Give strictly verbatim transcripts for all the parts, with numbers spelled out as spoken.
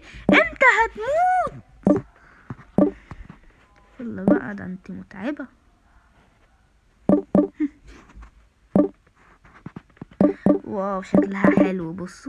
امتى هتموت؟ يلا بقى، ده انت متعبة. واو شكلها حلو، بصوا.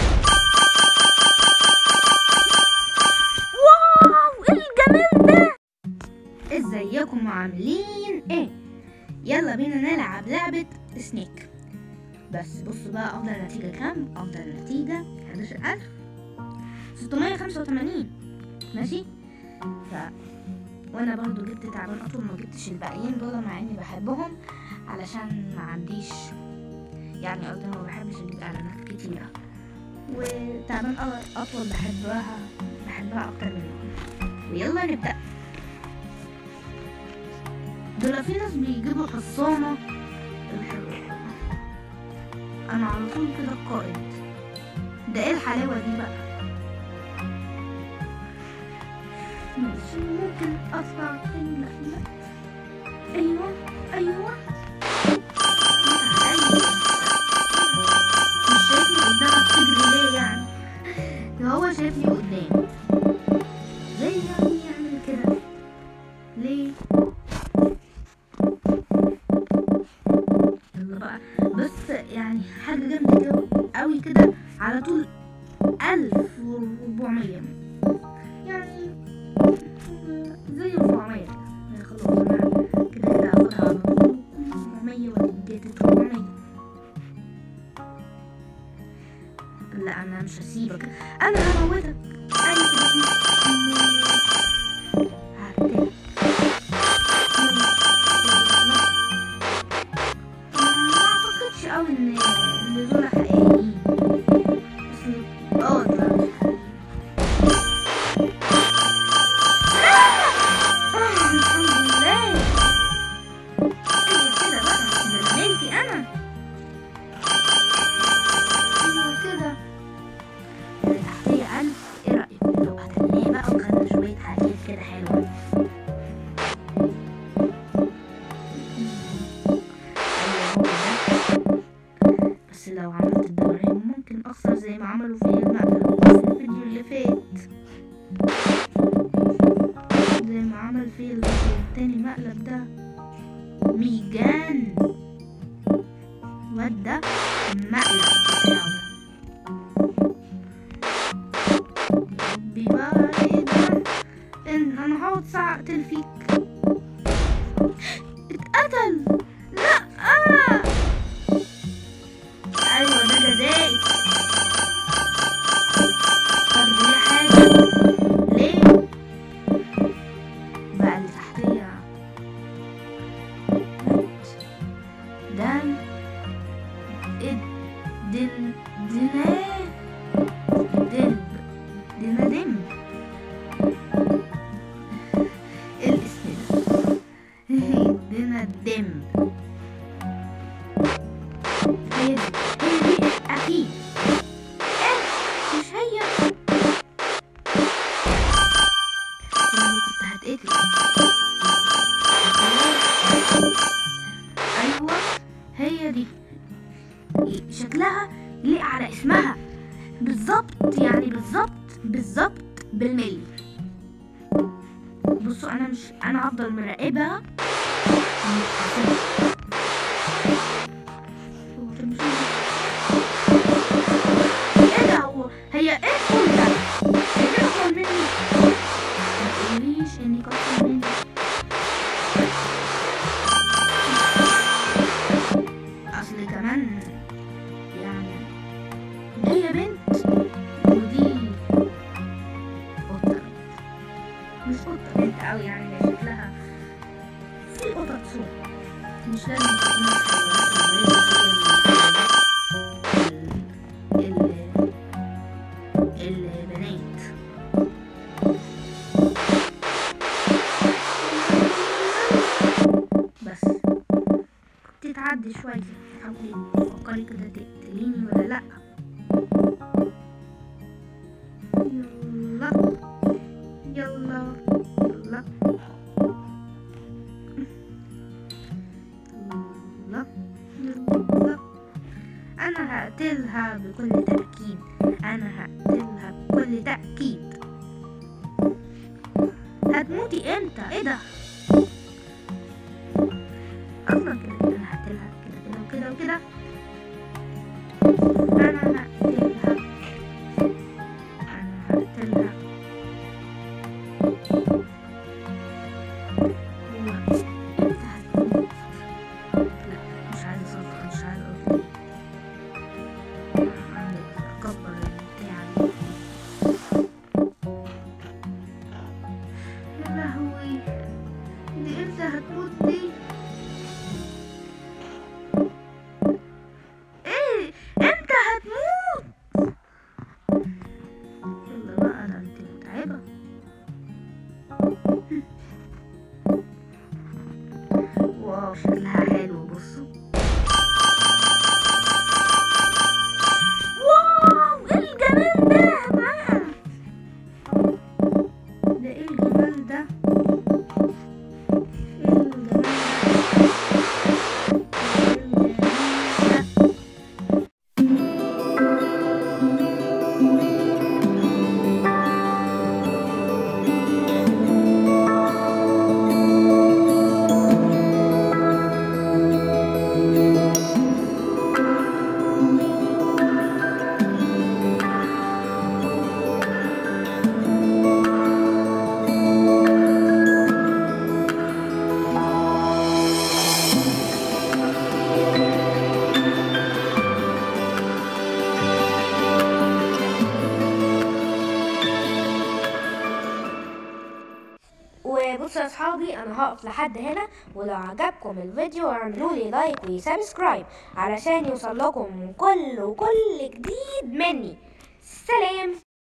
واو ايه الجمال ده. ازيكم عاملين ايه؟ يلا بينا نلعب لعبة سنيك. بس بصوا بقى، افضل نتيجة كام؟ افضل نتيجة حداشر الف ستمية خمسة وتمانين. ماشي. ف وانا برضو جبت تعبان اطول، ما جبتش الباقيين دول مع اني بحبهم، علشان ما عنديش يعني قصدي ما بحبش اجيب اعلانات كتيرة، وتعبان اطول بحبها بحبها اكتر منهم. ويلا نبدأ. دول في ناس بيجيبوا حصانة الحلوة، انا على طول كده القائد. ده ايه الحلاوة دي بقى؟ ماشي، ممكن اطلع تاني. لا لا، ايوه ايوه، مش شايفني قدامك تجري ليه يعني؟ ده هو شايفني قدامي، ليه يعني يعمل كده ليه؟ يلا بقى، بس يعني حاجة جامدة كده قوي كده، على طول ألف وأربعمية، يعني زي أربعمية كده. خلاص أنا كده كده هاخدها على طول أربعمية، وجبت أربعمية. لا أنا مش هسيبك، أنا هموتك. أنا كده هقتلك. ما أعتقدش أوي إن إن دول حقيقيين، بس اه دول لو عملت الدورين ممكن اخسر زي ما عملوا في المقلب في الفيديو اللي فات، زي ما عمل في التاني مقلب ده ميجان ودى المقلب بتاعه ده. ربي بقى ايه ده؟ ان انا هقعد ساعة اقتل فيك. اتقتل. لا آه. ايوه ده جزائي. طب ليه حاجة؟ ليه؟ بقى اللي تحتية دم الدن دنا دن دنا دم الاسم ده دنا الدم. هي دي هي دي اكيد. ايه مش هي؟ لو كنت هتقتل. ايوه هي دي، شكلها يليق على اسمها بالظبط، يعني بالظبط بالظبط بالملي. بصوا انا مش انا هفضل مراقبها، مش هسيبها. ايه ده؟ هو هي ايه كل ده؟ هي اطول مني؟ ما تقوليش اني اطول مني. اصل كمان يعني هي بنت ودي قطة، مش قطة بنت اوي يعني، شكلها في قطط سوق، مش لازم تكون الحيوانات البنات. بس كنت تعدي شوية، حاولي تفكري كده تقتليني ولا لأ. يلا يلا يلا يلا يلا. أنا هقتلها بكل تأكيد، أنا هقتلها بكل تأكيد. موتي امتى؟ ايه ده؟ اصلا كده كده انا هقتلها كده كده وكده وكده. انا هقتلها انا هقتلها هو امتى هتموت؟ لا مش عايزة اصفر، مش عايزة اقول اكبر البتاع دي. يا لهوي، دي امتى هتموت دي؟ ايه امتى هتموت؟ يلا بقى، ده انت متعبة. واو شكلها حلو، بصوا. واو ايه الجمال ده بقى؟ ده ايه الجمال ده؟ ايه الجمال ده؟ وبصوا يا اصحابي، انا هقف لحد هنا، ولو عجبكم الفيديو اعملوا لي لايك وسبسكرايب علشان يوصل لكم كل وكل جديد مني.